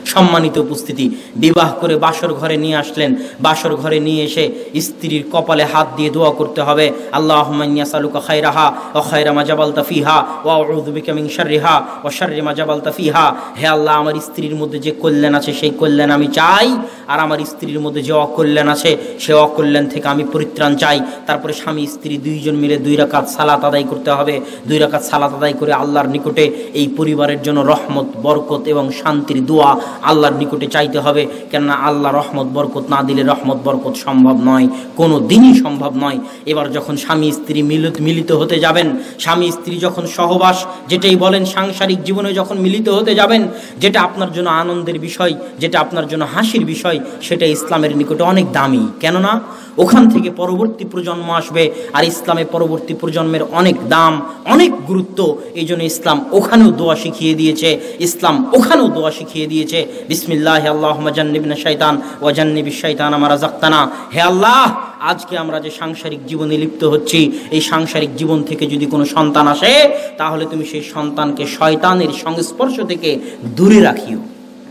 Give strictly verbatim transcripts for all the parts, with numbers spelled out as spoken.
সম্মানিত উপস্থিতি, বিবাহ করে বাসর ঘরে নিয়ে আসলেন। বাসর ঘরে নিয়ে এসে স্ত্রীর কপালে হাত দিয়ে দোয়া করতে হবে, আল্লাহুম্মা ইন্নী আসআলুকা খায়রাহা ওয়া খায়রা মা জাবালতা ফিহা ওয়া আউযু বিকা মিন শাররিহা ওয়া শাররি মা জাবালতা ফিহা। হে আল্লাহ, আমার স্ত্রীর মধ্যে যে কল্যাণ আছে সেই কল্যাণ আমি চাই, আর আমার স্ত্রীর মধ্যে যে অকল্যাণ আছে সে অকল্যাণ থেকে আমি পরিত্রাণ চাই। তারপরে স্বামী স্ত্রী দুইজন মিলে দুই রাকাত সালাত আদায় করতে হবে। দুই রাকাত সালাত আদায় করে আল্লাহর নিকটে এই পরিবারের জন্য রহমত, বরকত এবং শান্তির দোয়া আল্লাহর নিকটে চাইতে হবে। কেননা আল্লাহ রহমত বরকত না দিলে রহমত বরকত সম্ভব নয়, কোনো দিনই সম্ভব নয়। এবার যখন স্বামী স্ত্রী মিলিত মিলিত হতে যাবেন, স্বামী স্ত্রী যখন সহবাস যেটাই বলেন সাংসারিক জীবনে যখন মিলিত হতে যাবেন, যেটা আপনার জন্য আনন্দের বিষয়, যেটা আপনার জন্য হাসির বিষয়, সেটা ইসলামের নিকটে অনেক দামি। কেননা ওখান থেকে পরবর্তী প্রজন্ম আসবে, আর ইসলামের পরবর্তী প্রজন্মের অনেক দাম, অনেক গুরুত্ব। এই জন্য ইসলাম ওখানেও দোয়া শিখিয়ে দিয়েছে, ইসলাম ওখানেও দোয়া শিখিয়ে দিয়েছে, বিসমিল্লাহি আল্লাহুম্মা জান্নিবনা শাইতান ওয়া জান্নিবিশ শাইতানা মা রাযাকতানা। হে আল্লাহ, আজকে আমরা যে সাংসারিক জীবনে লিপ্ত হচ্ছি, এই সাংসারিক জীবন থেকে যদি কোনো সন্তান আসে, তাহলে তুমি সেই সন্তানকে শয়তানের সংস্পর্শ থেকে দূরে রাখিও।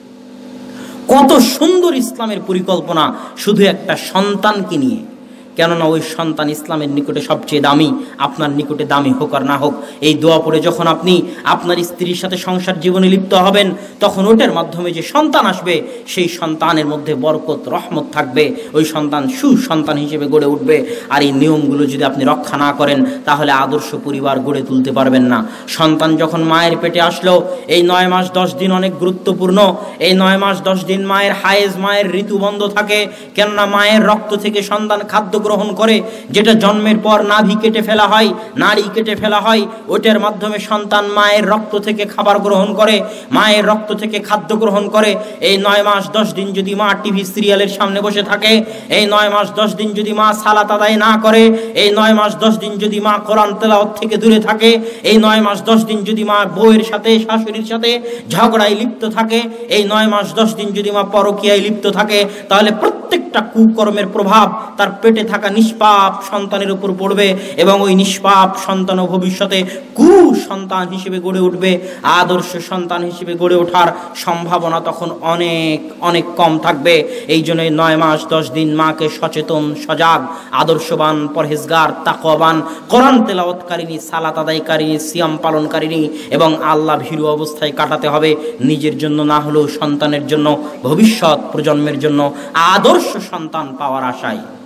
কত সুন্দর ইসলামের পরিকল্পনা শুধু একটা সন্তানকে নিয়ে। কেননা ওই সন্তান ইসলামের নিকটে সবচেয়ে দামি, আপনার নিকটে দামি হোক আর না হোক। এই দোয়া পড়ে যখন আপনি আপনার স্ত্রীর সাথে সংসার জীবনে লিপ্ত হবেন, তখন ওটার মাধ্যমে যে সন্তান আসবে, সেই সন্তানের মধ্যে বরকত রহমত থাকবে, ওই সন্তান সুসন্তান হিসেবে গড়ে উঠবে। আর এই নিয়মগুলো যদি আপনি রক্ষা না করেন, তাহলে আদর্শ পরিবার গড়ে তুলতে পারবেন না। সন্তান যখন মায়ের পেটে আসলো, এই নয় মাস দশ দিন অনেক গুরুত্বপূর্ণ। এই নয় মাস দশ দিন মায়ের হায়েজ, মায়ের ঋতু বন্ধ থাকে। কেননা মায়ের রক্ত থেকে সন্তান খাদ্য গ্রহণ করে, যেটা জন্মের পর নাভি কেটে ফেলা হয়, নাড়ি কেটে ফেলা হয়, ওটার মাধ্যমে সন্তান মায়ের রক্ত থেকে খাবার গ্রহণ করে, মায়ের রক্ত থেকে খাদ্য গ্রহণ করে। এই নয় মাস দশ দিন যদি মা টিভি সিরিয়ালের সামনে বসে থাকে, এই নয় মাস দশ দিন যদি মা সালাত আদায় না করে, এই নয় মাস দশ দিন যদি মা কোরআন তেলাওয়াত থেকে দূরে থাকে, এই নয় মাস দশ দিন যদি মা বউয়ের সাথে শাশুড়ির সাথে ঝগড়ায় লিপ্ত থাকে, এই নয় মাস দশ দিন যদি মা পরকীয়ায় লিপ্ত থাকে, তাহলে প্রত্যেকটা কুকর্মের প্রভাব তার পেটে থাকা নিষ্পাপ সন্তানের উপর পড়বে, এবং ওই নিষ্পাপ সন্তান ভবিষ্যতে কু সন্তান হিসেবে গড়ে উঠবে। আদর্শ সন্তান হিসেবে গড়ে ওঠার সম্ভাবনা তখন অনেক অনেক কম থাকবে। এই জন্য নয় মাস দশ দিন মাকে সচেতন, সজাগ, আদর্শবান, পরহেজগার, তাকওয়াবান, কোরআন তেলাওয়াতকারিনী, সালাত আদায়কারিনী, সিয়াম পালনকারিনী এবং আল্লাহ ভীরু অবস্থায় কাটাতে হবে। নিজের জন্য না হলেও সন্তানের জন্য, ভবিষ্যৎ প্রজন্মের জন্য আদর্শ সন্তান পাওয়ার আশায়।